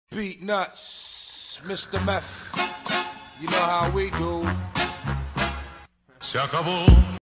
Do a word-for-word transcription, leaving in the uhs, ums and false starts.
Beat nuts, Mister Meth. You know how we do. Se acabó.